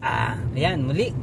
Ayan, muli.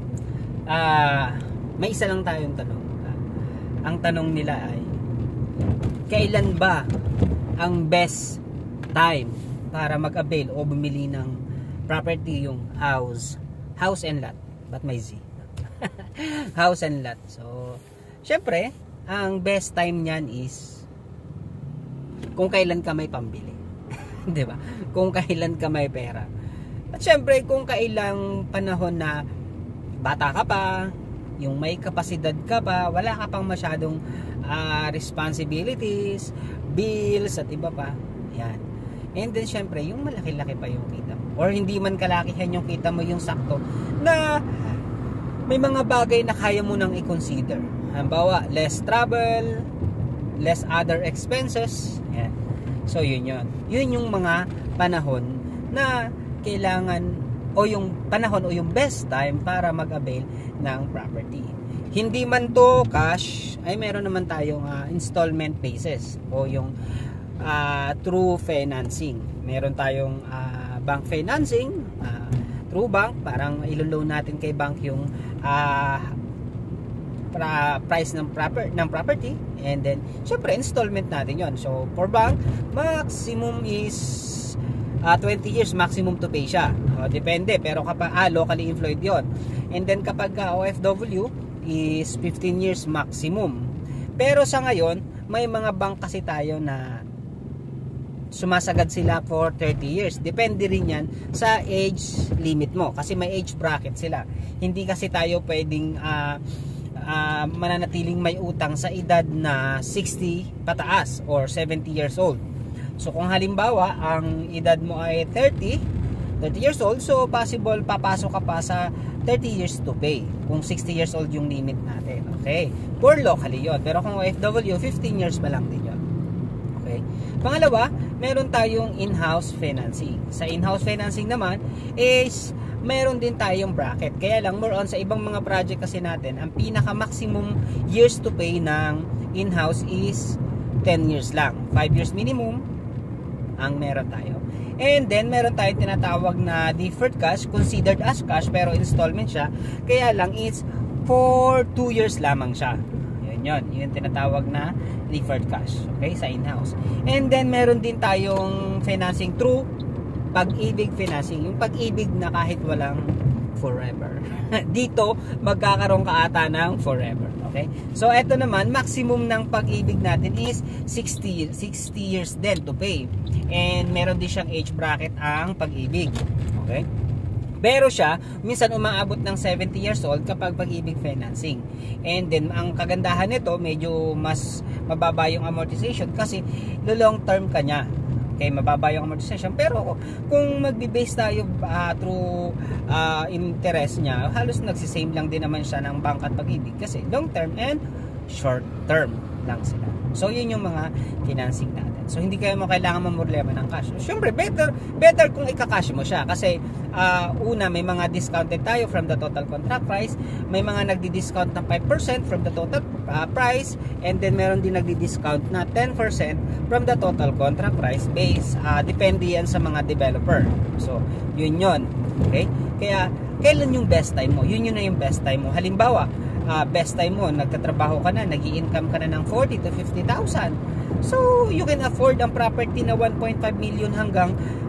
May isa lang tayong tanong. Ang tanong nila ay, kailan ba ang best time para mag-avail o bumili ng property, yung house and lot? Ba't may Z? House and lot. So, syempre, ang best time niyan is kung kailan ka may pambili. 'Di ba? Kung kailan ka may pera. At syempre, kung kailang panahon na bata ka pa, yung may kapasidad ka pa, wala ka pang masyadong responsibilities, bills at iba pa. Yan. And then syempre, yung malaki-laki pa yung kita mo. Or hindi man kalakihan yung kita mo, yung sakto na may mga bagay na kaya mo nang i-consider. Halimbawa, less travel, less other expenses. Yan. So yun yun. Yun yung mga panahon na kailangan, o yung panahon o yung best time para mag-avail ng property. Hindi man to cash, ay meron naman tayong installment basis o yung through financing. Meron tayong bank financing, through bank, parang ilo-loan natin kay bank yung price ng property, and then syempre installment natin yon. So for bank, maximum is 20 years maximum to pay siya. Depende, pero kapag locally employed yon. And then kapag OFW is 15 years maximum. Pero sa ngayon, may mga bank kasi tayo na sumasagad sila for 30 years. Depende rin yan sa age limit mo, kasi may age bracket sila. Hindi kasi tayo pwedeng mananatiling may utang sa edad na 60 pataas or 70 years old. So kung halimbawa ang edad mo ay 30 years old, so possible papasok ka pa sa 30 years to pay kung 60 years old yung limit natin. Okay, for locally yun. Pero kung OFW, 15 years pa lang din yun. Okay. Pangalawa, meron tayong in-house financing. Sa in-house financing naman is meron din tayong bracket. Kaya lang, more on sa ibang mga project kasi natin, ang pinaka maximum years to pay ng in-house is 10 years lang. 5 years minimum ang meron tayo. And then meron tayong tinatawag na deferred cash, considered as cash pero installment siya. Kaya lang it's for 2 years lamang siya. Yun tinatawag na deferred cash, okay, sa in-house. And then meron din tayong financing through Pag-ibig financing, yung pag-ibig na kahit walang forever. Dito magkakaroon ka ata ng forever, okay? So eto naman, maximum ng pag-ibig natin is 60 years din to pay. And meron din siyang age bracket ang pag-ibig, okay? Pero siya, minsan umaabot ng 70 years old kapag pag-ibig financing. And then, ang kagandahan nito, medyo mas mababa yung amortization kasi long term ka niya. Okay, mababa yung amortization. Pero kung magbe-base tayo through interest niya, halos nagsisame lang din naman siya ng bank at pag-ibig kasi long term and short term lang sila. So yun yung mga financing natin. So hindi kayo mo kailangan mamroblema ng cash. Siyempre better kung ika-cash mo siya kasi una, may mga discounted tayo from the total contract price, may mga nagdi-discount ng 5% from the total price, and then meron din nagdi-discount na 10% from the total contract price base. Depende yan sa mga developer. So yun. Okay? Kaya kailan yung best time mo? Yun na yung best time mo. Halimbawa, best time mo, nagtatrabaho ka na, nag-i-income ka na ng 40 to 50,000. So, you can afford ang property na 1.5 million hanggang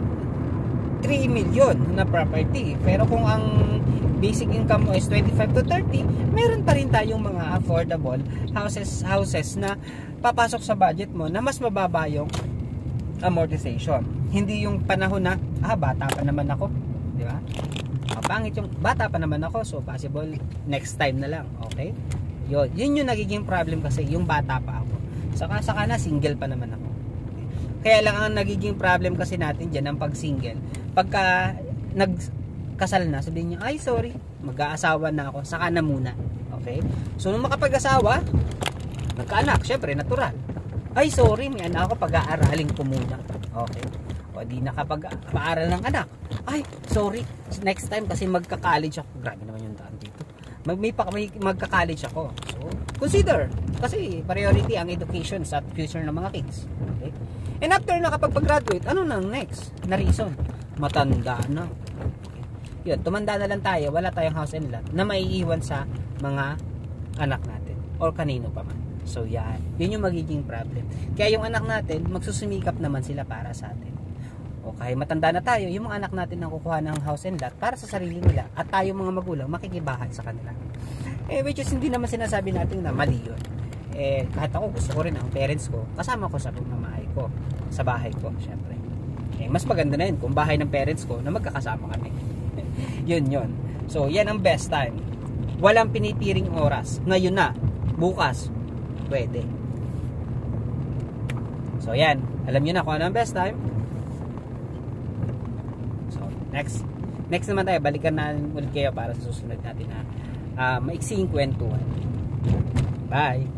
3 million na property. Pero kung ang basic income mo is 25 to 30, meron pa rin tayong mga affordable houses na papasok sa budget mo na mas mababa yung amortization. Hindi yung panahon na, bata pa naman ako. Di ba? Pangit yung bata pa naman ako, so possible next time na lang, okay? Yun yung nagiging problem kasi, yung bata pa ako. Saka na single pa naman ako. Kaya lang ang nagiging problem kasi natin diyan ang pag-single. Pagka nagkasal na, sabihin niya, ay sorry, mag-aasawa na ako, saka na muna. Okay? So nung makapag-asawa, nagkaanak, syempre natural. Ay sorry, may anak ako, pag-aaralin ko muna. Okay? O di nakapag-aaral ng anak. Ay, sorry, next time kasi magka-college ako. Grabe naman yung daan dito. May magka-college ako. So, consider. Kasi priority ang education sa future ng mga kids. Okay? And after nakapag-graduate, ano nang next na reason? Matanda na. Okay. yun, tumanda na lang tayo, wala tayong house and lot na maiiwan sa mga anak natin or kanino pa man. So yan, yun yung magiging problem. Kaya yung anak natin, magsusumikap naman sila para sa atin. O kaya matanda na tayo, yung mga anak natin ang kukuha ng house and lot para sa sarili nila. At tayo mga magulang, makikibahan sa kanila. Which is hindi naman sinasabi natin na mali yun. Kahit ako gusto ko rin ang parents ko, kasama ko sa pamamahay ko, sa bahay ko, syempre. Mas maganda na yun kung bahay ng parents ko na magkakasama kami. yun. So yan ang best time. Walang pinipiring oras. Ngayon na, bukas, pwede. So yan, alam nyo na kung ano ang best time. So next naman tayo, balikan na ulit kayo para sa susunod natin na maiksing kwentuhan. Bye!